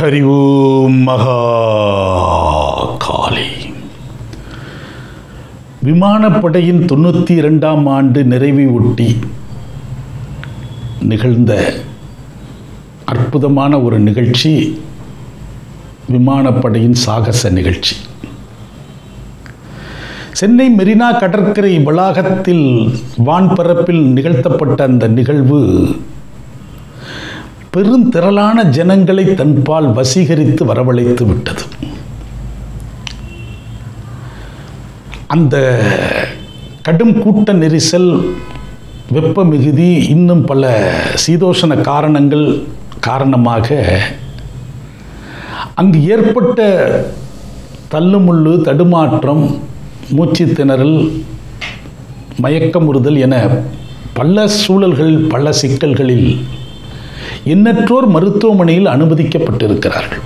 ஹரி ஓம் மகா காளி. விமானப்படையின் 92ஆம் ஆண்டு நிறைவை ஒட்டி நிகழ்ந்த அற்புதமான ஒரு நிகழ்ச்சி விமானப்படையின் சாகச நிகழ்ச்சி. சென்னை மெரினா கடற்கரை வளாகத்தில் வான்பரப்பில் நிகழ்த்தப்பட்ட அந்த நிகழ்வு பெருந்திரளான ஜனங்களை தன்பால் வசீகரித்து வரவழைத்து விட்டது. அந்த கடும் கூட்ட நெரிசல், வெப்ப மிகுதி, இன்னும் பல சீதோஷண காரணங்கள் காரணமாக அங்கு ஏற்பட்ட தள்ளுமுள்ளு, தடுமாற்றம், மூச்சு திணறல், மயக்கமுறுதல் என பல சூழல்கள், பல சிக்கல்களில் எண்ணற்றோர் மருத்துவமனையில் அனுமதிக்கப்பட்டிருக்கிறார்கள்.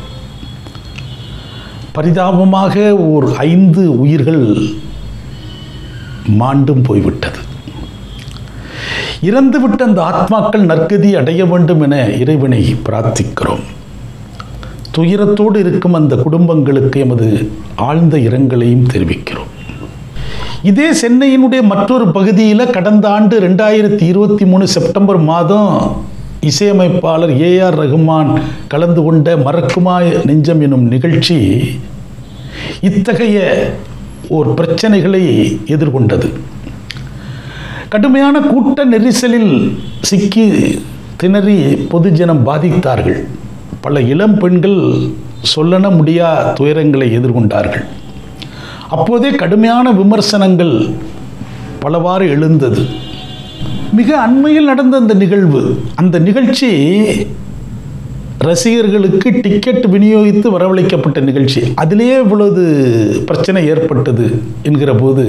பரிதாபமாக ஓர் 5 உயிர்கள் மாண்டும் போய்விட்டது. இறந்துவிட்ட அந்த ஆத்மாக்கள் நற்கதி அடைய வேண்டும் என இறைவனை பிரார்த்திக்கிறோம். துயரத்தோடு இருக்கும் அந்த குடும்பங்களுக்கு எமது ஆழ்ந்த இரங்கலையும் தெரிவிக்கிறோம். இதே சென்னையினுடைய மற்றொரு பகுதியில் கடந்த ஆண்டு 2023 செப்டம்பர் மாதம் இசையமைப்பாளர் ஏஆர் ரகுமான் கலந்து கொண்ட மறக்குமா நெஞ்சம் எனும் நிகழ்ச்சி இத்தகைய ஓர் பிரச்சனைகளை எதிர்கொண்டது. கடுமையான கூட்ட நெரிசலில் சிக்கி திணறி பொதுஜனம் பாதித்தார்கள். பல இளம் பெண்கள் சொல்லன முடியா துயரங்களை எதிர்கொண்டார்கள். அப்போதே கடுமையான விமர்சனங்கள் பலவாறு எழுந்தது. மிக அண்மையில் நடந்த அந்த நிகழ்வு, அந்த நிகழ்ச்சி ரசிகர்களுக்கு டிக்கெட் விநியோகித்து வரவழைக்கப்பட்ட நிகழ்ச்சி. அதிலேயே இவ்வளவு பிரச்சனை ஏற்பட்டது என்கிற போது,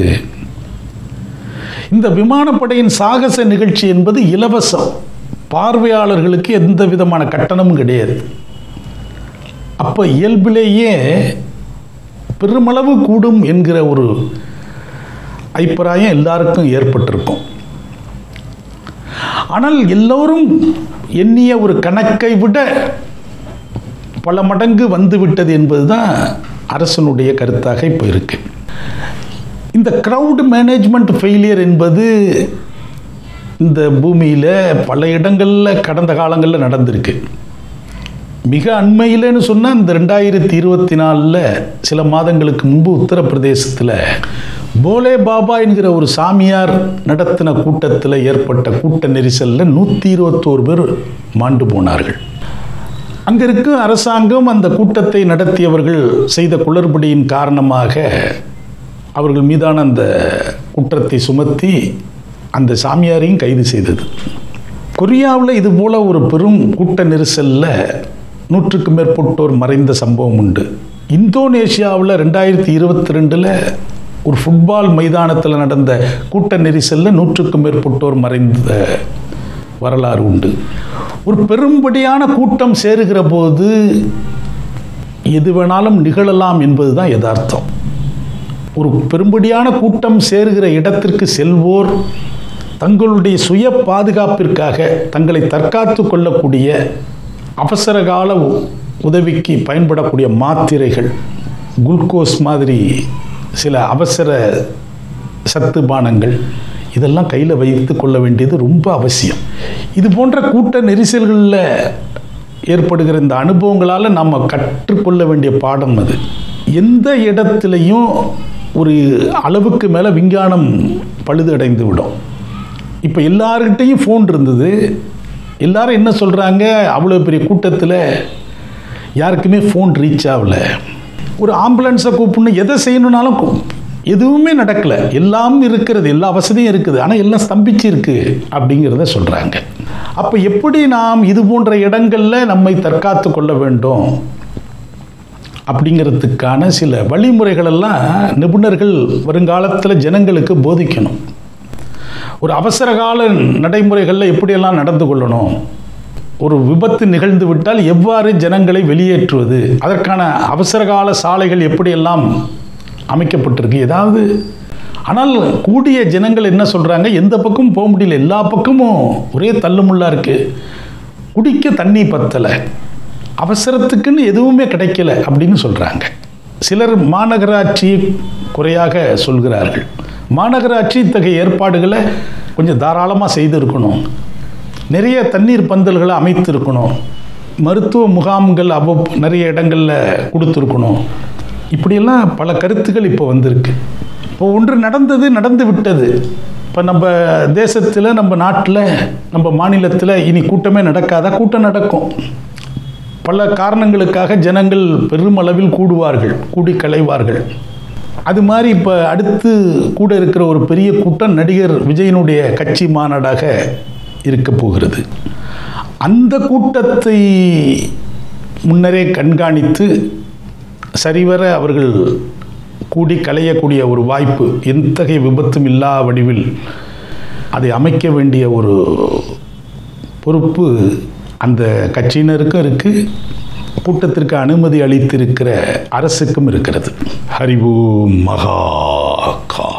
இந்த விமானப்படையின் சாகச நிகழ்ச்சி என்பது இலவசம், பார்வையாளர்களுக்கு எந்த விதமான கட்டணமும் கிடையாது. அப்போ இயல்பிலேயே பெருமளவு கூடும் என்கிற ஒரு அபிப்பிராயம் எல்லாருக்கும் ஏற்பட்டிருக்கும். ஆனால் எல்லோரும் எண்ணிய ஒரு கணக்கை விட பல மடங்கு வந்துவிட்டது என்பதுதான் அரசனுடைய கருத்தாக இப்போ இருக்கு. இந்த கிரவுட் மேனேஜ்மெண்ட் ஃபெயிலியர் என்பது இந்த பூமியில் பல இடங்களில் கடந்த காலங்களில் நடந்திருக்கு. மிக அண்மையில்னு சொன்னால் இந்த 2024 சில மாதங்களுக்கு முன்பு உத்தரப்பிரதேசத்தில் போலே பாபா என்கிற ஒரு சாமியார் நடத்தின கூட்டத்தில் ஏற்பட்ட கூட்ட நெரிசலில் 121 பேர் மாண்டு போனார்கள். அங்கே இருக்கும் அரசாங்கம் அந்த கூட்டத்தை நடத்தியவர்கள் செய்த குளறுபடியின் காரணமாக அவர்கள் மீதான அந்த குற்றத்தை சுமத்தி அந்த சாமியாரையும் கைது செய்தது. கொரியாவில் இதுபோல் ஒரு பெரும் கூட்ட நெரிசலில் 100க்கும் மேற்பட்டோர் மறைந்த சம்பவம் உண்டு. இந்தோனேஷியாவில் 2022 ஒரு ஃபுட்பால் மைதானத்தில் நடந்த கூட்ட நெரிசலில் 100க்கும் மேற்பட்டோர் மறைந்த வரலாறு உண்டு. ஒரு பெரும்படியான கூட்டம் சேருகிற போது எது வேணாலும் நிகழலாம் என்பதுதான் யதார்த்தம். ஒரு பெரும்படியான கூட்டம் சேருகிற இடத்திற்கு செல்வோர் தங்களுடைய சுய பாதுகாப்பிற்காக தங்களை தற்காத்து கொள்ளக்கூடிய அவசரகால உதவிக்கு பயன்படக்கூடிய மாத்திரைகள், குளுக்கோஸ் மாதிரி சில அவசர சத்து பானங்கள், இதெல்லாம் கையில் வைத்து கொள்ள வேண்டியது ரொம்ப அவசியம். இது போன்ற கூட்ட நெரிசல்களில் ஏற்படுகிற இந்த அனுபவங்களால் நாம் கற்றுக்கொள்ள வேண்டிய பாடம் அது. எந்த இடத்துலையும் ஒரு அளவுக்கு மேலே விஞ்ஞானம் பழுது அடைந்து விடும். இப்போ எல்லார்கிட்டையும் ஃபோன் இருந்தது. எல்லாரும் என்ன சொல்கிறாங்க, அவ்வளோ பெரிய கூட்டத்தில் யாருக்குமே ஃபோன் ரீச் ஆகலை. ஒரு ஆம்புலன்ஸை கூப்பிடணும், எதை செய்யணுன்னாலும் எதுவுமே நடக்கலை. எல்லாம் இருக்கிறது, எல்லா வசதியும் இருக்குது, ஆனால் எல்லாம் ஸ்தம்பிச்சு இருக்குது அப்படிங்கிறத சொல்கிறாங்க. அப்போ எப்படி நாம் இது போன்ற இடங்களில் நம்மை தற்காத்து கொள்ள வேண்டும் அப்படிங்கிறதுக்கான சில வழிமுறைகளெல்லாம் நிபுணர்கள் வருங்காலத்தில் ஜனங்களுக்கு போதிக்கணும். ஒரு அவசரகால நடைமுறைகளில் எப்படியெல்லாம் நடந்து கொள்ளணும், ஒரு விபத்து நிகழ்ந்து விட்டால் எவ்வாறு ஜனங்களை வெளியேற்றுவது, அதற்கான அவசரகால சாலைகள் எப்படியெல்லாம் அமைக்கப்பட்டிருக்கு ஏதாவது. ஆனால் கூடிய ஜனங்கள் என்ன சொல்கிறாங்க, எந்த பக்கமும் போக முடியல, எல்லா பக்கமும் ஒரே தள்ளுமுள்ளா இருக்குது, குடிக்க தண்ணி பத்தலை, அவசரத்துக்குன்னு எதுவுமே கிடைக்கல அப்படின்னு சொல்கிறாங்க. சிலர் மாநகராட்சி குறையாக சொல்கிறார்கள். மாநகராட்சி இத்தகைய ஏற்பாடுகளை கொஞ்சம் தாராளமாக செய்திருக்கணும், நிறைய தண்ணீர் பந்தல்களை அமைத்திருக்கணும், மருத்துவ முகாம்கள் நிறைய இடங்களில் கொடுத்துருக்கணும். இப்படியெல்லாம் பல கருத்துக்கள் இப்போ வந்திருக்கு. இப்போ ஒன்று நடந்து விட்டது. இப்போ நம்ம தேசத்தில், நம்ம நாட்டில், நம்ம மாநிலத்தில் இனி கூட்டமே நடக்காதா? கூட்டம் நடக்கும். பல காரணங்களுக்காக ஜனங்கள் பெருமளவில் கூடுவார்கள், கூடி கலைவார்கள். அது மாதிரி இப்போ அடுத்து கூட இருக்கிற ஒரு பெரிய கூட்டம் நடிகர் விஜயனுடைய கட்சி மாநாடாக இருக்க போகிறது. அந்த கூட்டத்தை முன்னரே கண்காணித்து சரிவர அவர்கள் கூடி கலையக்கூடிய ஒரு வாய்ப்பு, எத்தகைய விபத்தும் இல்லா வடிவில் அதை அமைக்க வேண்டிய ஒரு பொறுப்பு அந்த கட்சியினருக்கும் இருக்குது, கூட்டத்திற்கு அனுமதி அளித்திருக்கிற அரசுக்கும் இருக்கிறது. ஹரி ஓம் மகா.